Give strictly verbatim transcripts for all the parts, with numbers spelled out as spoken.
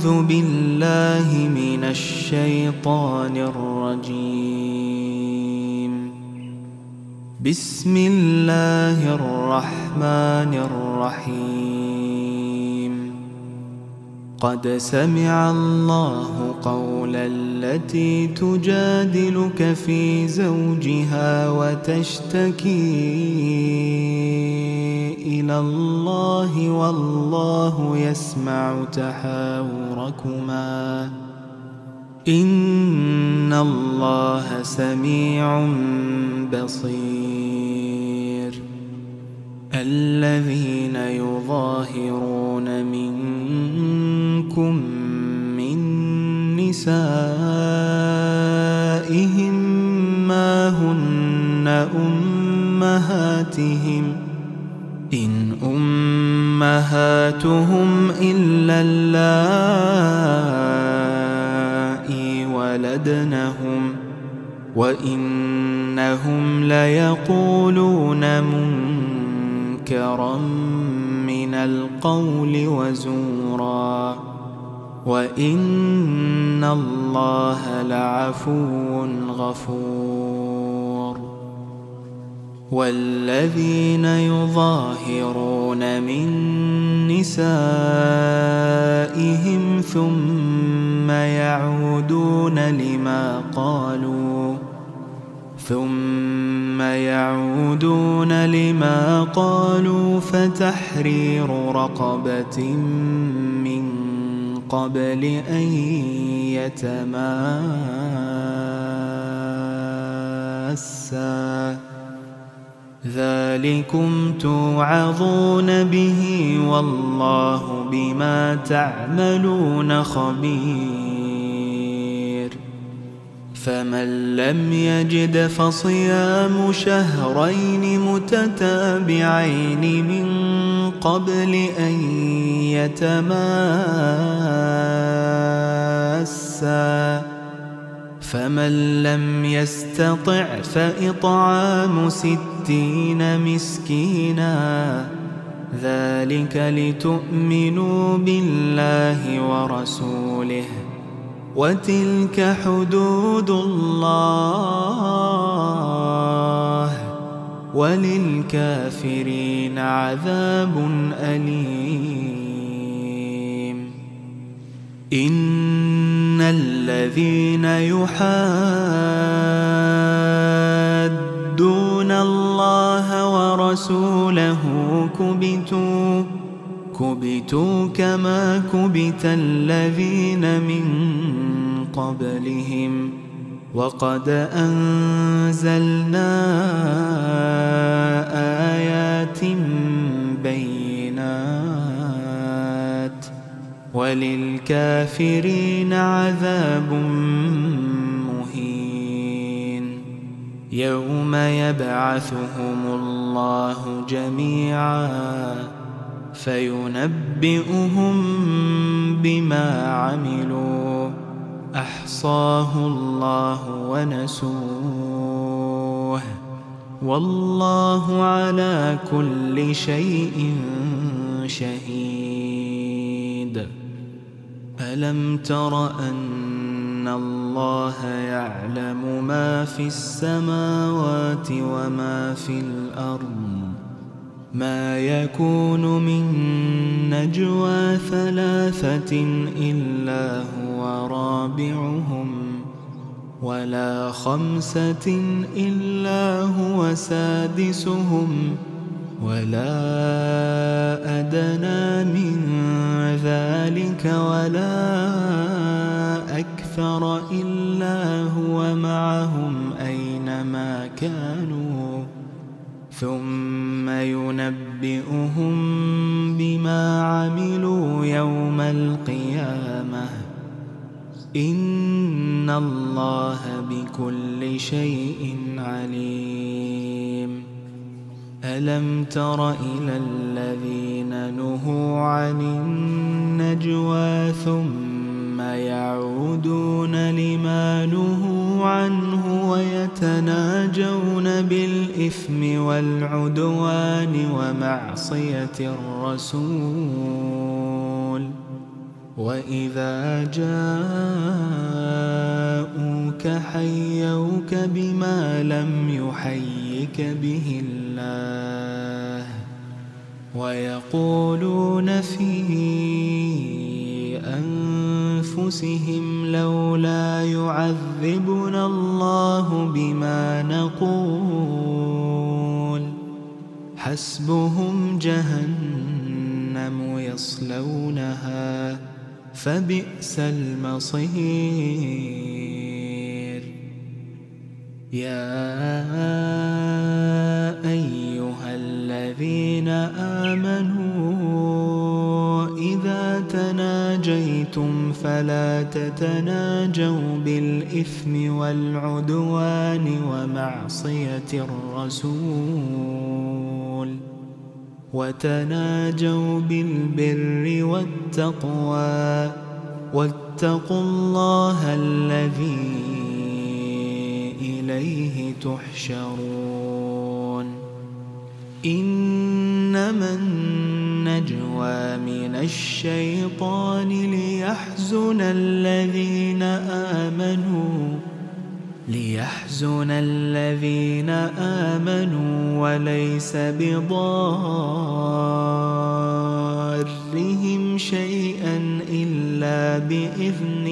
أعوذ بالله من الشيطان الرجيم. بسم الله الرحمن الرحيم. قد سمع الله قول التي تجادلك في زوجها وتشتكي إلى الله والله يسمع تحاوركما إن الله سميع بصير. الذين يظاهرون منكم من نسائهم ما هن أمهاتهم إن أمهاتهم إلا اللائي ولدنهم وإنهم ليقولون منكرا من القول وزورا وإن الله لعفو غفور. والذين يظاهرون من نسائهم ثم يعودون لما قالوا ثم يعودون لما قالوا فتحرير رقبة من قبل أن يتماسا ذلكم توعظون به والله بما تعملون خبير. فمن لم يجد فصيام شهرين متتابعين من قبل أن يتماسا فمن لم يستطع فإطعام ستين مسكينا ذلك لتؤمنوا بالله ورسوله وتلك حدود الله وللكافرين عذاب أليم. إن الذين يحادون الله ورسوله كبتوا كبتوا كما كبت الذين من قبلهم وقد أنزلنا آيات بينات وللكافرين عذاب مهين. يوم يبعثهم الله جميعا فينبئهم بما عملوا أحصاه الله ونسوه والله على كل شيء شهيد. ألم تر أن الله يعلم ما في السماوات وما في الأرض ما يكون من نجوى ثلاثة إلا هو رابعهم ولا خمسة إلا هو سادسهم ولا أدنى من ذلك ولا أكثر إلا هو معهم أينما كانوا ثم ينبئهم بما عملوا يوم القيامة إن الله بكل شيء عليم. ألم تر إلى الذين نهوا عن النجوى ثم يعودون لما نهوا عنه ويتناجون بالإثم والعدوان ومعصية الرسول وإذا جاءوك حيوك بما لم يحيك به الله ويقولون في أنفسهم لولا يعذبنا الله بما نقول حسبهم جهنم يصلونها فبئس المصير. يا أيها الذين آمنوا إذا تناجيتم فلا تتناجوا بالإثم والعدوان ومعصية الرسول وتناجوا بالبر والتقوى واتقوا الله الذي إليه تحشرون. إنما النجوى من الشيطان ليحزن الذين آمنوا ليحزن الذين آمنوا وليس بضارهم شيئا إلا بإذن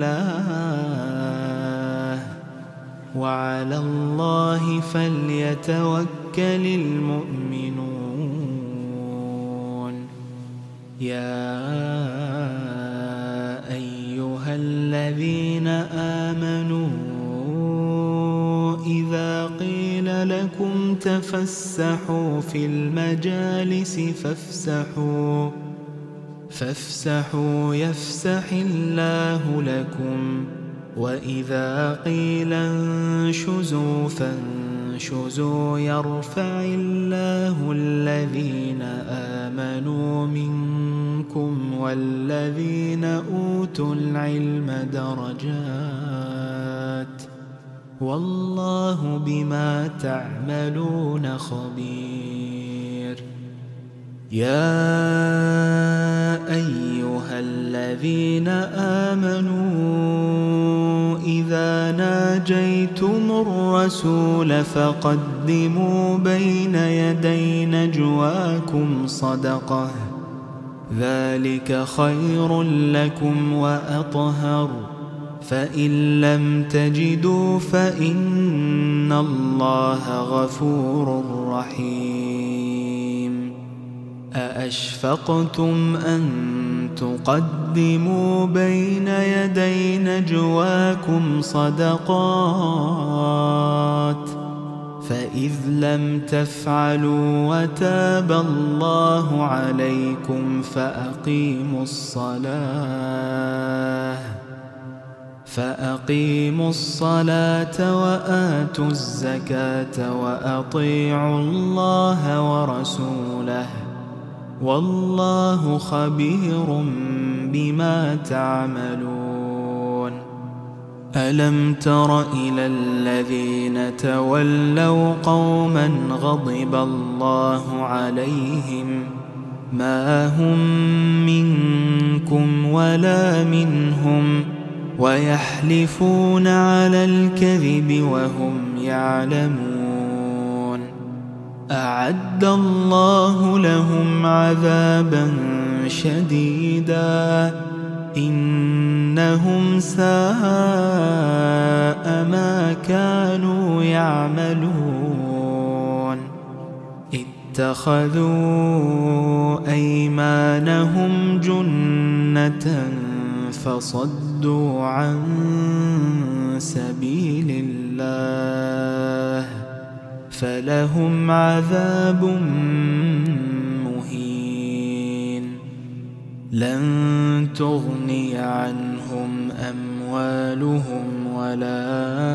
الله وعلى الله فليتوكل المؤمنون. يا أيها الذين آمنوا إذا قيل لكم تفسحوا في المجالس فافسحوا فافسحوا يفسح الله لكم وإذا قيل انشزوا فانشزوا يرفع الله الذين آمنوا منكم والذين أوتوا العلم درجات والله بما تعملون خبير. يا أيها الذين آمنوا إذا ناجيتم الرسول فقدموا بين يدي نجواكم صدقة ذلك خير لكم وأطهر فإن لم تجدوا فإن الله غفور رحيم. أأشفقتم أن تقدموا بين يدي نجواكم صدقات فإذ لم تفعلوا وتاب الله عليكم فأقيموا الصلاة فأقيموا الصلاة وآتوا الزكاة وأطيعوا الله ورسوله والله خبير بما تعملون. ألم تر إلى الذين تولوا قوما غضب الله عليهم ما هم منكم ولا منهم ويحلفون على الكذب وهم يعلمون. أعد الله لهم عذابا شديدا إنهم ساء ما كانوا يعملون. اتخذوا أيمانهم جنة فصدوا عن سبيل الله فلهم عذاب مهين. لن تغني عنهم أموالهم ولا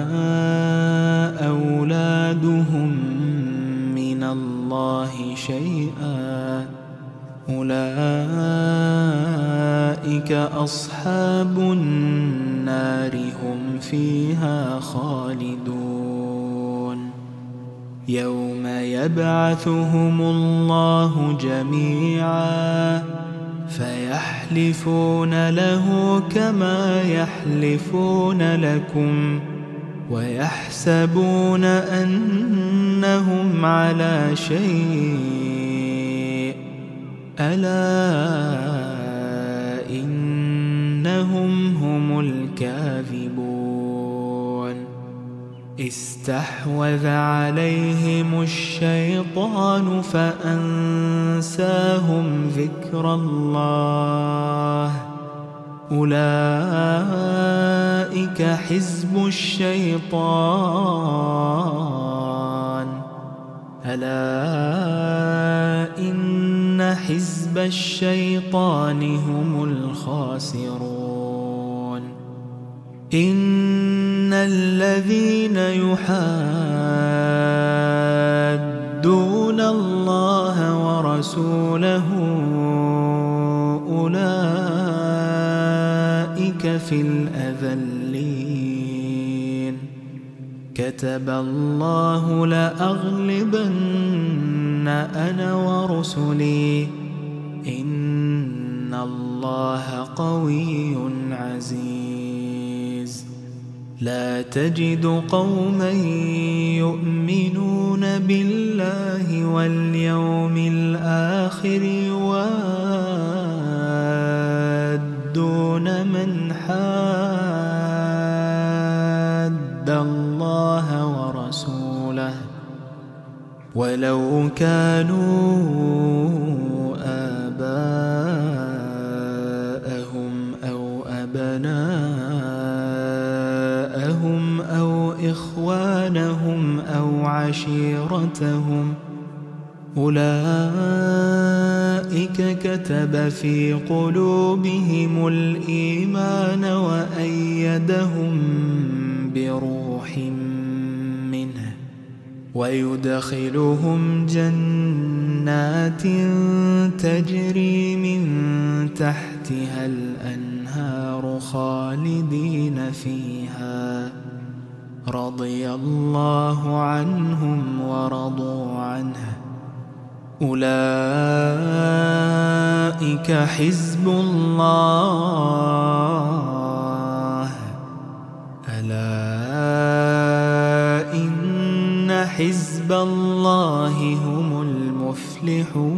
أولادهم من الله شيئا أولئك أصحاب النار هم فيها خالدون. يوم يبعثهم الله جميعا فيحلفون له كما يحلفون لكم ويحسبون أنهم على شيء ألا إنهم هم الكاذبون استحوذ عليهم الشيطان فأنساهم ذكر الله أولئك حزب الشيطان ألا إن حزب الشيطان هم الخاسرون إن الذين يحادون الله ورسوله أولئك في الأذلين كتب الله لأغلبن أنا ورسلي إن الله قوي عزيز لا تجد قوما يؤمنون بالله واليوم الآخر يوادون من حاد الله ورسوله ولو كانوا آباءهم أو أبناءهم أو إخوانهم أو عشيرتهم أولئك كتب في قلوبهم الإيمان وأيدهم بروح منه ويدخلهم جنات تجري من تحتها الأنهار خالدين فيها رضي الله عنهم ورضوا عنه أولئك حزب الله ألا إن حزب الله هم المفلحون.